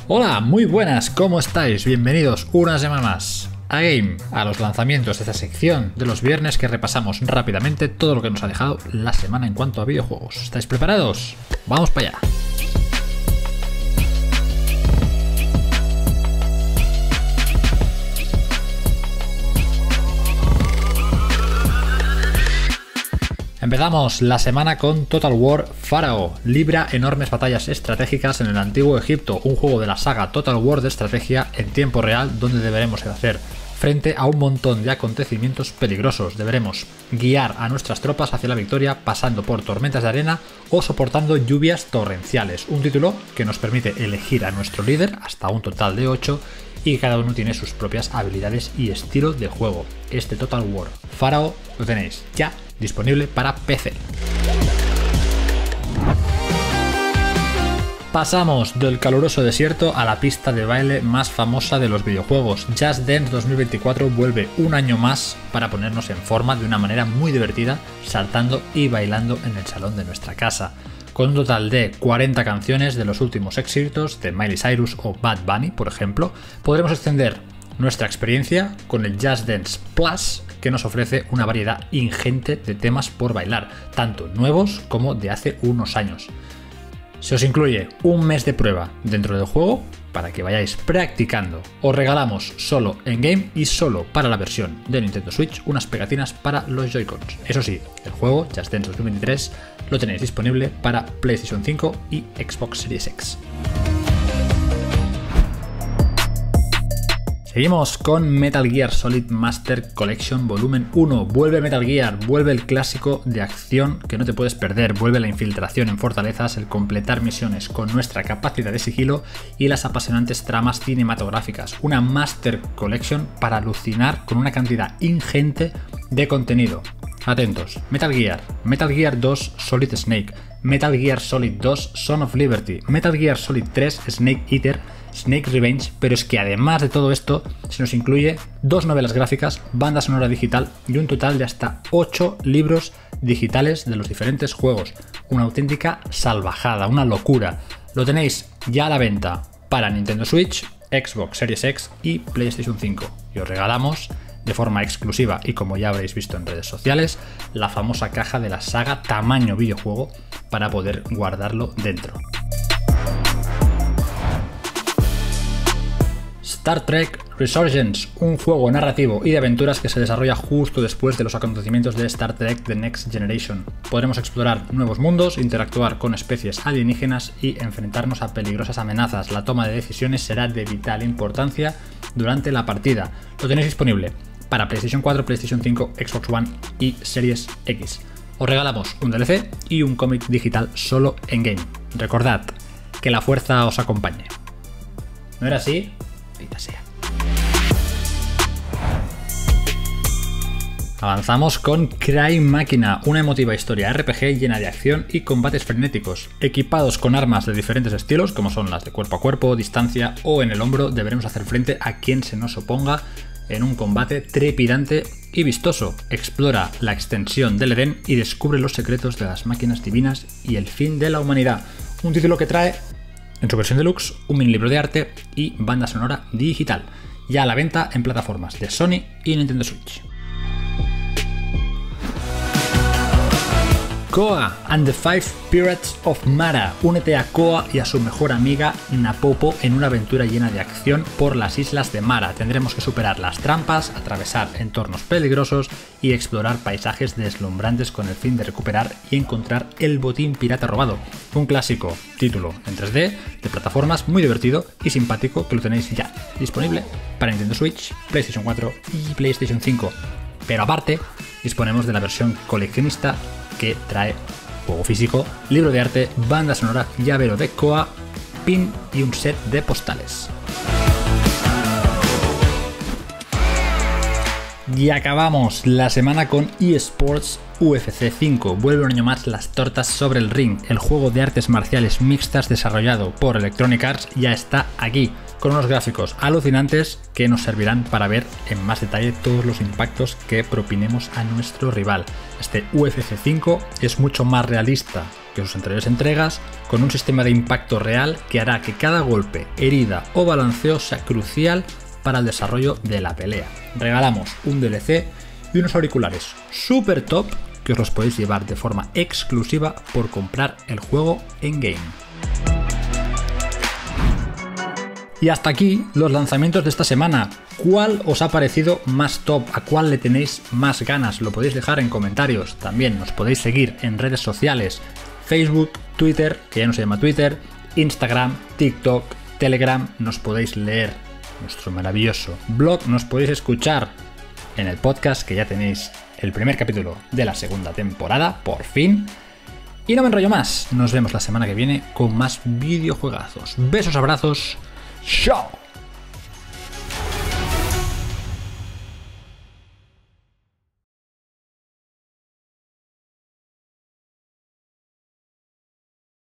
Hola, muy buenas, ¿cómo estáis? Bienvenidos una semana más a Game, a los lanzamientos de esta sección de los viernes que repasamos rápidamente todo lo que nos ha dejado la semana en cuanto a videojuegos. ¿Estáis preparados? ¡Vamos para allá! Empezamos la semana con Total War Pharaoh. Libra enormes batallas estratégicas en el antiguo Egipto, un juego de la saga Total War de estrategia en tiempo real donde deberemos hacer frente a un montón de acontecimientos peligrosos. Deberemos guiar a nuestras tropas hacia la victoria pasando por tormentas de arena o soportando lluvias torrenciales. Un título que nos permite elegir a nuestro líder hasta un total de 8 y cada uno tiene sus propias habilidades y estilo de juego. Este Total War Pharaoh lo tenéis ya disponible para PC. Pasamos del caluroso desierto a la pista de baile más famosa de los videojuegos. Just Dance 2024 vuelve un año más para ponernos en forma de una manera muy divertida, saltando y bailando en el salón de nuestra casa. Con un total de 40 canciones de los últimos éxitos de Miley Cyrus o Bad Bunny, por ejemplo, podremos extender nuestra experiencia con el Just Dance Plus, que nos ofrece una variedad ingente de temas por bailar, tanto nuevos como de hace unos años. Se os incluye un mes de prueba dentro del juego para que vayáis practicando. Os regalamos solo en game y solo para la versión de Nintendo Switch unas pegatinas para los Joy-Cons. Eso sí, el juego Just Dance 2023 lo tenéis disponible para PlayStation 5 y Xbox Series X. Seguimos con Metal Gear Solid Master Collection Volumen 1. Vuelve Metal Gear, vuelve el clásico de acción que no te puedes perder, vuelve la infiltración en fortalezas, el completar misiones con nuestra capacidad de sigilo y las apasionantes tramas cinematográficas. Una Master Collection para alucinar con una cantidad ingente de contenido. Atentos, Metal Gear 2 Solid Snake, Metal Gear Solid 2 Son of Liberty, Metal Gear Solid 3 Snake Eater, Snake Revenge, pero es que además de todo esto se nos incluye 2 novelas gráficas, banda sonora digital y un total de hasta 8 libros digitales de los diferentes juegos. Una auténtica salvajada, una locura. Lo tenéis ya a la venta para Nintendo Switch, Xbox Series X y PlayStation 5. Y os regalamos de forma exclusiva y como ya habréis visto en redes sociales, la famosa caja de la saga tamaño videojuego para poder guardarlo dentro. Star Trek Resurgence, un juego narrativo y de aventuras que se desarrolla justo después de los acontecimientos de Star Trek The Next Generation. Podremos explorar nuevos mundos, interactuar con especies alienígenas y enfrentarnos a peligrosas amenazas. La toma de decisiones será de vital importancia durante la partida. Lo tenéis disponible para PlayStation 4, PlayStation 5, Xbox One y Series X. Os regalamos un DLC y un cómic digital solo en game. Recordad que la fuerza os acompañe. ¿No era así? Sea. Avanzamos con Cry Machina, una emotiva historia RPG llena de acción y combates frenéticos. Equipados con armas de diferentes estilos, como son las de cuerpo a cuerpo, distancia o en el hombro, deberemos hacer frente a quien se nos oponga en un combate trepidante y vistoso. Explora la extensión del Edén y descubre los secretos de las máquinas divinas y el fin de la humanidad. Un título que trae en su versión deluxe, un mini libro de arte y banda sonora digital, ya a la venta en plataformas de Sony y Nintendo Switch. Koa and the Five Pirates of Mara. Únete a Koa y a su mejor amiga Napopo en una aventura llena de acción por las islas de Mara. Tendremos que superar las trampas, atravesar entornos peligrosos y explorar paisajes deslumbrantes con el fin de recuperar y encontrar el botín pirata robado. Un clásico título en 3D de plataformas muy divertido y simpático que lo tenéis ya disponible para Nintendo Switch, PlayStation 4 y PlayStation 5. Pero aparte, disponemos de la versión coleccionista que trae juego físico, libro de arte, banda sonora, llavero de Koa, pin y un set de postales. Y acabamos la semana con eSports UFC 5. Vuelve un año más las tortas sobre el ring. El juego de artes marciales mixtas desarrollado por Electronic Arts ya está aquí, con unos gráficos alucinantes que nos servirán para ver en más detalle todos los impactos que propinemos a nuestro rival. Este UFC 5 es mucho más realista que sus anteriores entregas, con un sistema de impacto real que hará que cada golpe, herida o balanceo sea crucial para el desarrollo de la pelea. Regalamos un DLC y unos auriculares super top que os los podéis llevar de forma exclusiva por comprar el juego en game. Y hasta aquí los lanzamientos de esta semana. ¿Cuál os ha parecido más top? ¿A cuál le tenéis más ganas? Lo podéis dejar en comentarios. También nos podéis seguir en redes sociales: Facebook, Twitter, que ya no se llama Twitter, Instagram, TikTok, Telegram. Nos podéis leer nuestro maravilloso blog. Nos podéis escuchar en el podcast, que ya tenéis el primer capítulo de la segunda temporada, por fin. Y no me enrollo más. Nos vemos la semana que viene con más videojuegazos. Besos, abrazos. ¡Chao!